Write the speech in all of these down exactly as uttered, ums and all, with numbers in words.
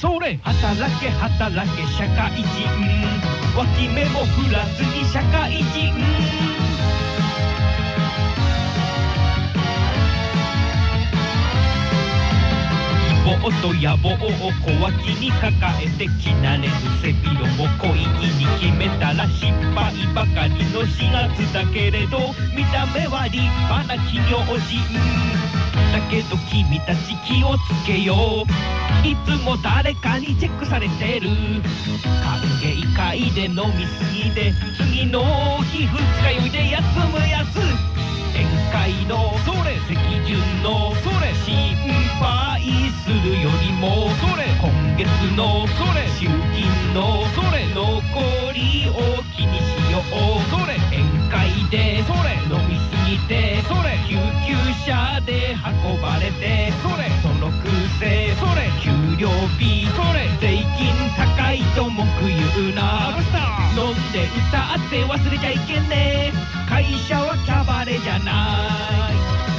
それ働け働け社会人脇目も振らずに社会人希望と野望を小脇に抱えてきなれる背広も恋に決めたら失敗ばかりのしがつだけれど見た目は立派な企業人だけど君たち気をつけよういつも誰かにチェックされてる歓迎会で飲みすぎで次の日二日酔いで休むやつ宴会のそれ席順のそれ心配するよりもそれ今月のそれ集金のそれ残りを気にしようそれ宴会でそれ飲みすぎてそれ救急車で運ばれてそれそのくせそれ給料日それ税金高いと文句言うな飲んで歌って忘れちゃいけねえ会社はキャバレーじゃない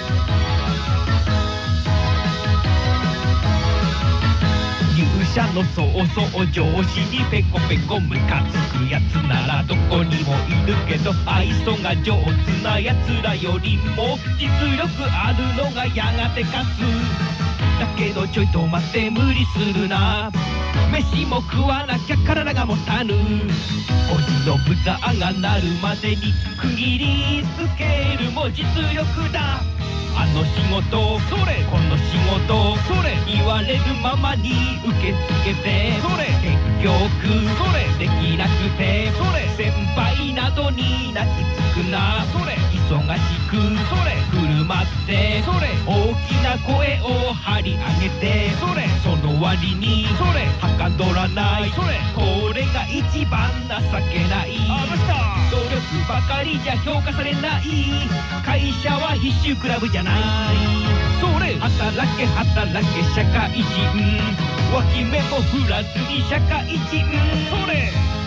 入社のそうそう上司にペコペコムカつくやつならどこにもいるけど愛想が上手なやつらよりも実力あるのがやがて勝つだけどちょいと待って無理するな飯も食わなきゃ体が持たぬおじのブザーが鳴るまでに区切りつけるも実力だあの仕事それこの仕事それ言われるままに受け付けてそれ結局それできなくてそれ先輩などに泣きつくなそれ忙しくそれ振る舞ってそれ大きな声を張り上げてそれその割にそれはかどらないそれこれが一番情けない努力ばかりじゃ評価されない会社は必修クラブじゃないそれ働け働け社会人脇目も振らずに社会人それ